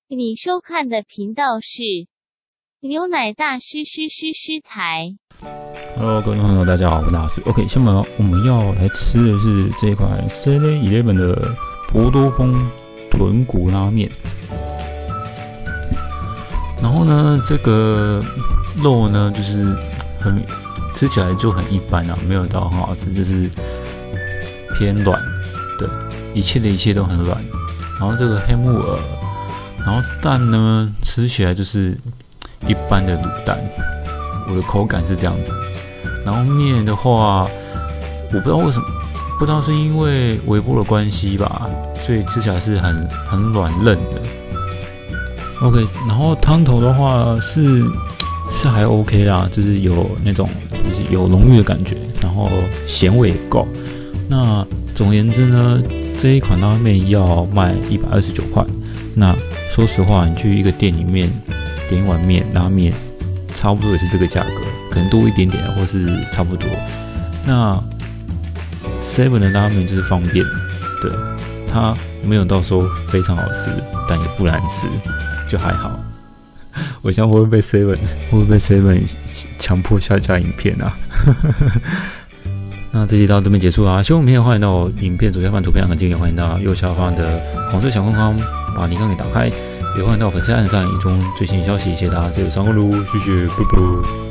你收看的频道是牛奶大师台。 Hello， 各位朋友，大家好，我是大师。OK， 下面我们要来吃的是这一款 7-Eleven 的博多风豚骨拉面。然后呢，这个肉呢，就是吃起来就很一般啊，没有到很好吃，就是偏软。对，一切都很软。然后这个黑木耳，然后蛋呢，吃起来就是一般的卤蛋，我的口感是这样子。然后面的话，我不知道为什么，不知道是因为微波的关系吧，所以吃起来是很软嫩的。OK， 然后汤头的话是还 OK 啦，就是有那种就是有浓郁的感觉，然后咸味也够。那总而言之呢，这一款拉面要卖129块。那说实话，你去一个店里面点一碗拉面，差不多也是这个价格，可能多一点点，或是差不多。那 7 的拉面就是方便，对，它没有到说非常好吃，但也不难吃，就还好。我想会不会被 7 强迫下架影片啊？那这集到这边结束啦。喜欢影片欢迎到我影片左下方图片按键，也欢迎到右下方的红色小框框把铃铛给打开，也欢迎到粉丝按赞以中最新消息。谢谢大家这个上过路，谢谢，拜拜。